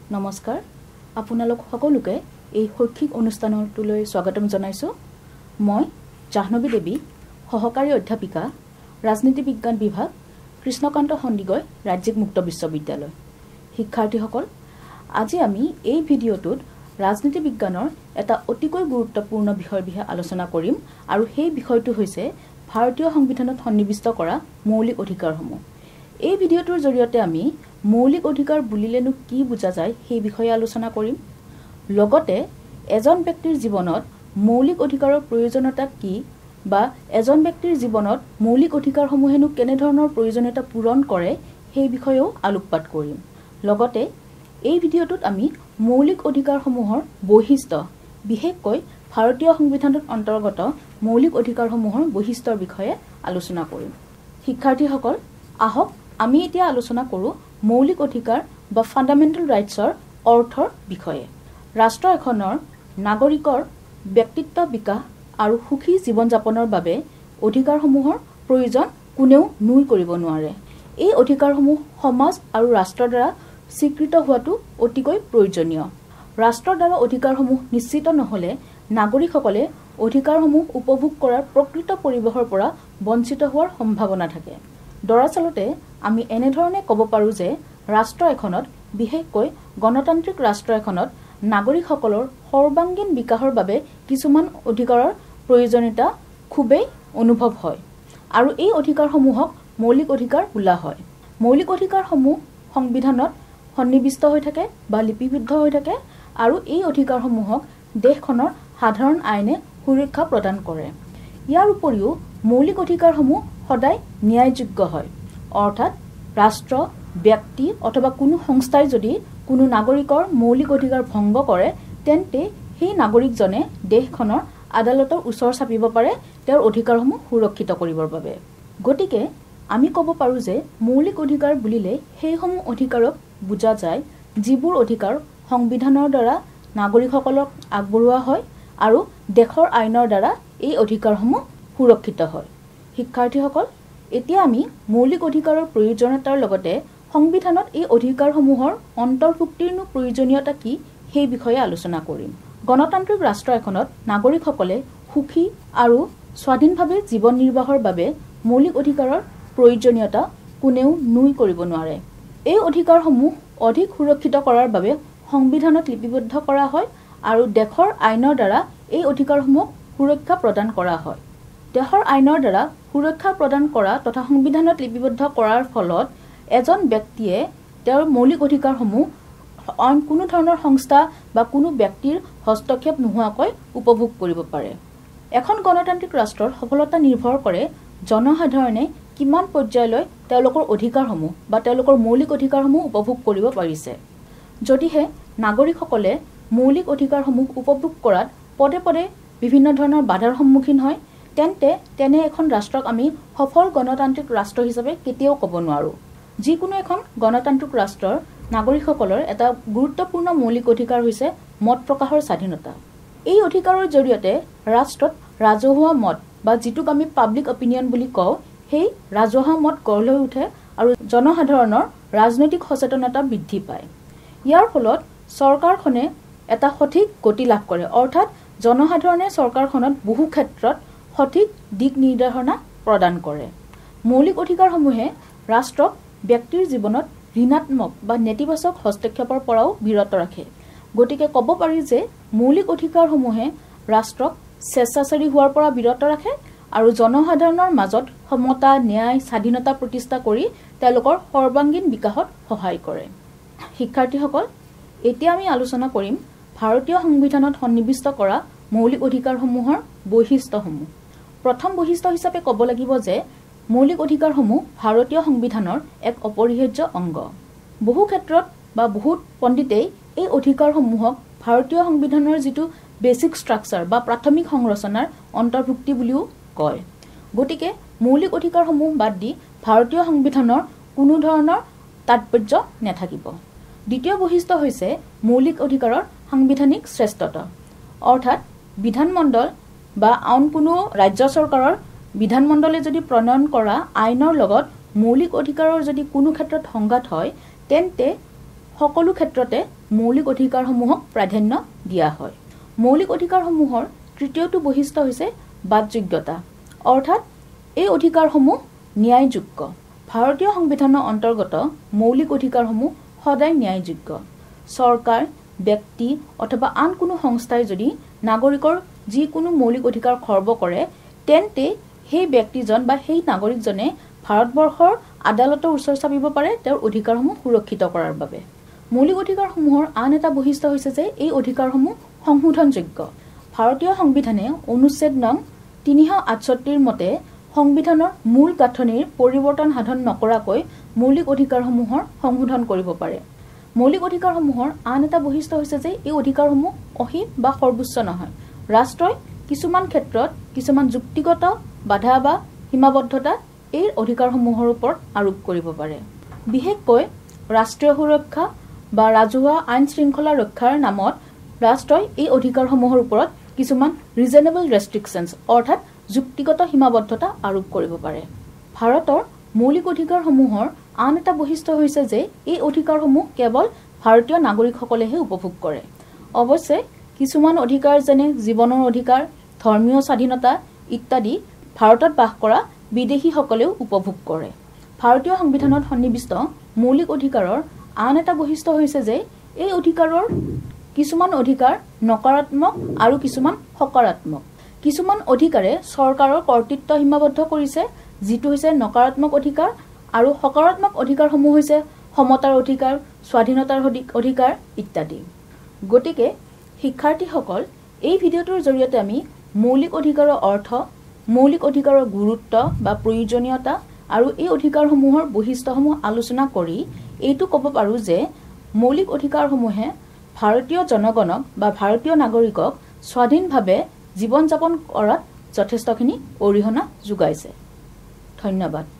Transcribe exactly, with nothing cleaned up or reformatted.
নমস্কাৰ আপোনালোক সকলোকে এই শৈক্ষিক অনুষ্ঠানটোলৈ স্বাগতম জনাইছো মই জাহ্নবী দেৱী সহকাৰী অধ্যাপিকা ৰাজনীতি বিজ্ঞান বিভাগ কৃষ্ণকান্ত সন্দিকৈ ৰাজ্যিক মুক্ত বিশ্ববিদ্যালয় শিক্ষাৰ্থীসকল আজি আমি এই ভিডিঅ'টোত ৰাজনীতি বিজ্ঞানৰ এটা অতিকৈ গুৰুত্বপূৰ্ণ বিষয়ৰ বিষয়ে আলোচনা কৰিম আৰু সেই বিষয়টো হৈছে ভাৰতীয় সংবিধানত সন্নিৱিষ্ট কৰা মৌলিক অধিকাৰসমূহ এই ভিডিঅ'টোৰ জৰিয়তে আমি মৌলিক অধিকাৰ বুলিলেনো কি বুজা যায় সেই বিষয়ে আলোচনা কৰিম লগতে এজন ব্যক্তিৰ জীৱনত মৌলিক অধিকাৰৰ প্ৰয়োজনীয়তা কি বা এজন ব্যক্তিৰ জীৱনত মৌলিক অধিকাৰসমূহেনো কেনে ধৰণৰ প্ৰয়োজনীয়তা পূৰণ কৰে সেই বিষয়েও আলোকপাত কৰিম লগতে এই ভিডিঅ'টোত আমি মৌলিক অধিকাৰসমূহৰ বৈশিষ্ট্য বিশেষকৈ ভাৰতীয় সংবিধানত অন্তৰ্গত মৌলিক অধিকাৰসমূহৰ বৈশিষ্ট্যৰ বিষয়ে আলোচনা কৰিম শিক্ষাৰ্থীসকল আহক আমি এতিয়া আলোচনা কৰোঁ মৌলিক অধিকাৰ বা ফাণ্ডামেণ্টেল ৰাইটছৰ অৰ্থৰ বিষয়ে ৰাষ্ট্ৰ এখনৰ নাগৰিকৰ ব্যক্তিত্ব বিকাশ আৰু সুখী জীৱন যাপনৰ বাবে অধিকাৰসমূহৰ প্ৰয়োজন কোনেও নুই কৰিব নোৱাৰে এই অধিকাৰসমূহ সমাজ আৰু ৰাষ্ট্ৰৰ দ্বাৰা স্বীকৃত হোৱাটো অতিকৈ প্ৰয়োজনীয় ৰাষ্ট্ৰৰ দ্বাৰা অধিকাৰসমূহ নিশ্চিত নহ'লে নাগৰিকসকলে অধিকাৰসমূহ উপভোগ কৰাৰ প্ৰকৃত পৰিৱেশৰ পৰা বঞ্চিত হোৱাৰ সম্ভাৱনা থাকে দৰাচলতে আমি এনেধৰণে ক'ব পাৰোঁ যে ৰাষ্ট্ৰ এখনত বিশেষকৈ গণতান্ত্ৰিক ৰাষ্ট্ৰ এখনত নাগৰিকসকলৰ সৰ্বাংগীন বিকাশৰ বাবে কিছুমান অধিকাৰৰ প্ৰয়োজনীয়তা খুবেই অনুভৱ হয় আৰু এই অধিকাৰসমূহক মৌলিক অধিকাৰ বোলা হয় মৌলিক অধিকাৰসমূহ সংবিধানত সন্নিৱিষ্ট হৈ থাকে বা লিপিবদ্ধ হৈ থাকে আৰু এই অধিকাৰসমূহক দেশখনৰ সাধাৰণ আইনে সুৰক্ষা প্ৰদান কৰে ইয়াৰ উপৰিও মৌলিক অধিকাৰসমূহ সদায় ন্যায়যোগ্য হয় অৰ্থাৎ ৰাষ্ট্ৰ ব্যক্তি অথবা কোনো সংস্থাই যদি কোনো নাগৰিকৰ মৌলিক অধিকাৰ ভংগ কৰে তেন্তে সেই নাগৰিকজনে দেশখনৰ আদালতৰ ওচৰ চাপিব পাৰে তেওঁৰ অধিকাৰসমূহ সুৰক্ষিত কৰিবৰ বাবে গতিকে আমি ক'ব পাৰোঁ যে মৌলিক অধিকাৰ বুলিলে সেইসমূহ অধিকাৰক বুজা যায় যিবোৰ অধিকাৰ সংবিধানৰ দ্বাৰা নাগৰিকসকলক আগবঢ়োৱা হয় আৰু দেশৰ আইনৰ দ্বাৰা এই অধিকাৰসমূহ সুৰক্ষিত হয় শিক্ষাৰ্থীসকল এতিয়া আমি মৌলিক অধিকাৰৰ প্ৰয়োজনীয়তাৰ লগতে সংবিধানত এই অধিকাৰসমূহৰ অন্তৰ্ভুক্তিৰনো প্ৰয়োজনীয়তা কি সেই বিষয়ে আলোচনা কৰিম গণতান্ত্ৰিক ৰাষ্ট্ৰ এখনত নাগৰিকসকলে সুখী আৰু স্বাধীনভাৱে জীৱন নিৰ্বাহৰ বাবে মৌলিক অধিকাৰৰ প্ৰয়োজনীয়তা কোনেও নুই কৰিব নোৱাৰে এই অধিকাৰসমূহ অধিক সুৰক্ষিত কৰাৰ বাবে সংবিধানত লিপিবদ্ধ কৰা হয় আৰু দেশৰ আইনৰ দ্বাৰা এই অধিকাৰসমূহক সুৰক্ষা প্ৰদান কৰা হয় দেশৰ আইনৰ দ্বাৰা সুৰক্ষা প্ৰদান কৰা তথা সংবিধানত লিপিবদ্ধ কৰাৰ ফলত এজন ব্যক্তিয়ে তেওঁৰ মৌলিক অধিকাৰসমূহ অইন কোনো ধৰণৰ সংস্থা বা কোনো ব্যক্তিৰ হস্তক্ষেপ নোহোৱাকৈ উপভোগ কৰিব পাৰে এখন গণতান্ত্ৰিক ৰাষ্ট্ৰৰ সফলতা নিৰ্ভৰ কৰে জনসাধাৰণে কিমান পৰ্যায়লৈ তেওঁলোকৰ অধিকাৰসমূহ বা তেওঁলোকৰ মৌলিক অধিকাৰসমূহ উপভোগ কৰিব পাৰিছে যদিহে নাগৰিকসকলে মৌলিক অধিকাৰসমূহ উপভোগ কৰাত পদে পদে বিভিন্ন ধৰণৰ বাধাৰ সন্মুখীন হয় তেন্তে তেনে এখন ৰাষ্ট্ৰক আমি সফল গণতান্ত্ৰিক ৰাষ্ট্ৰ হিচাপে কেতিয়াও ক'ব নোৱাৰোঁ যিকোনো এখন গণতান্ত্ৰিক ৰাষ্ট্ৰৰ নাগৰিকসকলৰ এটা গুৰুত্বপূৰ্ণ মৌলিক অধিকাৰ হৈছে মত প্ৰকাশৰ স্বাধীনতা এই অধিকাৰৰ জৰিয়তে ৰাষ্ট্ৰত ৰাজহুৱা মত বা যিটোক আমি পাব্লিক অপিনিয়ন বুলি কওঁ সেই ৰাজহুৱা মত গঢ় লৈ উঠে আৰু জনসাধাৰণৰ ৰাজনৈতিক সচেতনতা বৃদ্ধি পায় ইয়াৰ ফলত চৰকাৰখনে এটা সঠিক গতি লাভ কৰে অৰ্থাৎ জনসাধাৰণে চৰকাৰখনত বহু ক্ষেত্ৰত সঠিক দিক নিৰ্দেশনা প্ৰদান কৰে মৌলিক অধিকাৰসমূহে ৰাষ্ট্ৰক ব্যক্তিৰ জীৱনত ঋণাত্মক বা নেতিবাচক হস্তক্ষেপৰ পৰাও বিৰত ৰাখে গতিকে ক'ব পাৰি যে মৌলিক অধিকাৰসমূহে ৰাষ্ট্ৰক স্বেচ্ছাচাৰী হোৱাৰ পৰা বিৰত ৰাখে আৰু জনসাধাৰণৰ মাজত সমতা ন্যায় স্বাধীনতা প্ৰতিষ্ঠা কৰি তেওঁলোকৰ সৰ্বাংগীন বিকাশত সহায় কৰে শিক্ষাৰ্থীসকল এতিয়া আমি আলোচনা কৰিম ভাৰতীয় সংবিধানত সন্নিৱিষ্ট কৰা মৌলিক অধিকাৰসমূহৰ বৈশিষ্ট্যসমূহ প্ৰথম বৈশিষ্ট্য হিচাপে ক'ব লাগিব যে মৌলিক অধিকাৰসমূহ ভাৰতীয় সংবিধানৰ এক অপৰিহাৰ্য অংগ বহু ক্ষেত্ৰত বা বহুত পণ্ডিতেই এই অধিকাৰসমূহক ভাৰতীয় সংবিধানৰ যিটো বেচিক ষ্ট্ৰাকচাৰ বা প্ৰাথমিক সংৰচনাৰ অন্তৰ্ভুক্তি বুলিও কয় গতিকে মৌলিক অধিকাৰসমূহ বাদ দি ভাৰতীয় সংবিধানৰ কোনো ধৰণৰ তাৎপৰ্য নাথাকিব দ্বিতীয় বৈশিষ্ট্য হৈছে মৌলিক অধিকাৰৰ সাংবিধানিক শ্ৰেষ্ঠতা অৰ্থাৎ বিধানমণ্ডল বা আন কোনো ৰাজ্য চৰকাৰৰ বিধানমণ্ডলে যদি প্ৰণয়ন কৰা আইনৰ লগত মৌলিক অধিকাৰৰ যদি কোনো ক্ষেত্ৰত সংঘাত হয় তেন্তে সকলো ক্ষেত্ৰতে মৌলিক অধিকাৰসমূহক প্ৰাধান্য দিয়া হয়। মৌলিক অধিকাৰসমূহৰ তৃতীয়টো বৈশিষ্ট্য হৈছে বাদযোগ্যতা, অৰ্থাৎ এই অধিকাৰসমূহ ন্যায়যোগ্য। ভাৰতীয় সংবিধানৰ অন্তৰ্গত মৌলিক অধিকাৰসমূহ সদায় ন্যায়যোগ্য। চৰকাৰ, ব্যক্তি অথবা আন কোনো সংস্থাই যদি নাগৰিকৰ যিকোনো মৌলিক অধিকাৰ খৰ্ব কৰে, তেন্তে সেই ব্যক্তিজন বা সেই নাগৰিকজনে ভাৰতবৰ্ষৰ আদালতৰ ওচৰ চাপিব পাৰে তেওঁৰ অধিকাৰসমূহ সুৰক্ষিত কৰাৰ বাবে। মৌলিক অধিকাৰসমূহৰ আন এটা বৈশিষ্ট্য হৈছে যে এই অধিকাৰসমূহ সংশোধনযোগ্য। ভাৰতীয় সংবিধানে অনুচ্ছেদ নং তিনিশ আঠষষ্ঠিৰ মতে সংবিধানৰ মূল গাঁথনিৰ পৰিৱৰ্তন সাধন নকৰাকৈ মৌলিক অধিকাৰসমূহৰ সংশোধন কৰিব পাৰে। মৌলিক অধিকাৰসমূহৰ আন এটা বৈশিষ্ট্য হৈছে যে এই অধিকাৰসমূহ অসীম বা সৰ্বোচ্চ নহয়। ৰাষ্ট্ৰই কিছুমান ক্ষেত্ৰত কিছুমান যুক্তিগত বাধা বা সীমাবদ্ধতা এই অধিকাৰসমূহৰ ওপৰত আৰোপ কৰিব পাৰে। বিশেষকৈ ৰাষ্ট্ৰীয় সুৰক্ষা বা ৰাজহুৱা আইন শৃংখলা ৰক্ষাৰ নামত ৰাষ্ট্ৰই এই অধিকাৰসমূহৰ ওপৰত কিছুমান ৰিজনেবল ৰেষ্ট্ৰিকশ্যনছ অৰ্থাৎ যুক্তিগত সীমাবদ্ধতা আৰোপ কৰিব পাৰে। ভাৰতৰ মৌলিক অধিকাৰসমূহৰ আন এটা বৈশিষ্ট্য হৈছে যে এই অধিকাৰসমূহ কেৱল ভাৰতীয় নাগৰিকসকলেহে উপভোগ কৰে। অৱশ্যে কিছুমান অধিকাৰ যেনে জীৱনৰ অধিকাৰ, ধৰ্মীয় স্বাধীনতা ইত্যাদি ভাৰতত বাস কৰা বিদেশীসকলেও উপভোগ কৰে। ভাৰতীয় সংবিধানত সন্নিৱিষ্ট মৌলিক অধিকাৰৰ আন এটা বৈশিষ্ট্য হৈছে যে এই অধিকাৰৰ কিছুমান অধিকাৰ নকাৰাত্মক আৰু কিছুমান সকাৰাত্মক। কিছুমান অধিকাৰে চৰকাৰৰ কৰ্তৃত্ব সীমাবদ্ধ কৰিছে, যিটো হৈছে নকাৰাত্মক অধিকাৰ, আৰু সকাৰাত্মক অধিকাৰসমূহ হৈছে সমতাৰ অধিকাৰ, স্বাধীনতাৰ অধিকাৰ ইত্যাদি। গতিকে শিক্ষাৰ্থীসকল, এই ভিডিঅ'টোৰ জৰিয়তে আমি মৌলিক অধিকাৰৰ অৰ্থ, মৌলিক অধিকাৰৰ গুৰুত্ব বা প্ৰয়োজনীয়তা আৰু এই অধিকাৰসমূহৰ বৈশিষ্ট্যসমূহ আলোচনা কৰি এইটো ক'ব পাৰোঁ যে মৌলিক অধিকাৰসমূহে ভাৰতীয় জনগণক বা ভাৰতীয় নাগৰিকক স্বাধীনভাৱে জীৱন যাপন কৰাত যথেষ্টখিনি অৰিহণা যোগাইছে। ধন্যবাদ।